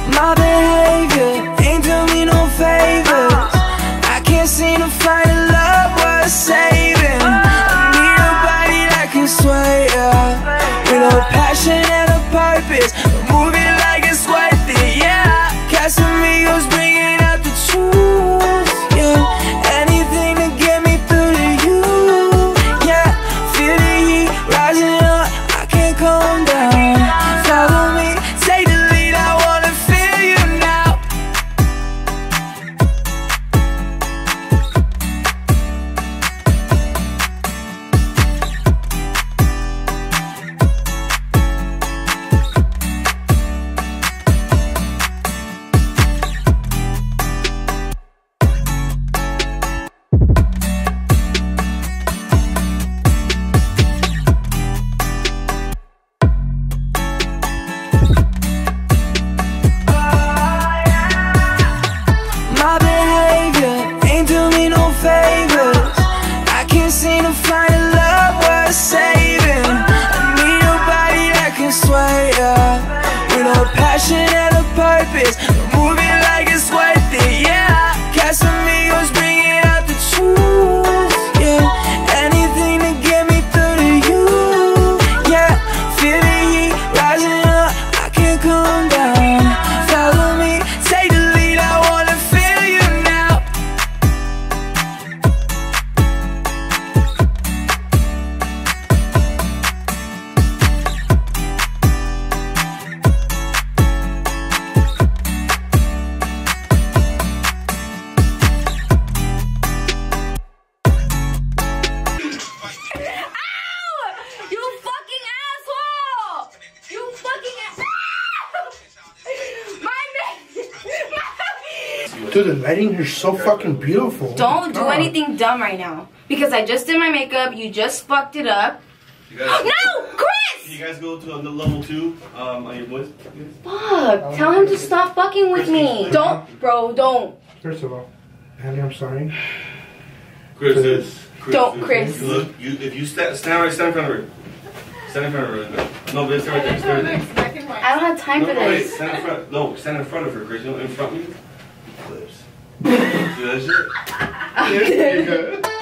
My behavior ain't do me no favors. I can't seem to find a love worth saving. I need a body that can sway, with a passion and a purpose, moving like it's worth it, yeah. Casamigos bringing out the truth, yeah. Anything to get me through to you, yeah. Feel the heat rising up, I can't calm down. Follow me, take the lead, I wanna feel you now. My behavior ain't do me no favors. I can't seem to find a love worth saving. I need a body that can sway, with a passion and a purpose, moving like it's worth it, yeah. Casamigos bringing out the truth, yeah. Anything to get me through to you, yeah. Feel the heat rising up, I can't calm down. Follow me, take the lead, I wanna feel you now. You fucking asshole! You fucking My name! Dude, the lighting here is so fucking beautiful. Don't do God. anything dumb right now. Because I just did my makeup, you just fucked it up. You guys, No! Can Chris! you guys go to level 2 on your voice? Fuck! Tell him to stop fucking with me. Don't, bro, don't. First of all, Annie, I'm sorry. Chris, Don't, Chris. Look, if you stand in front of her. Stand in front of her. No, but stand right there. Stand right there. I don't have time for No, wait, this. stand in front. No, stand in front of her, Chris. You know, in front of me. Flips. See that shit? There you go.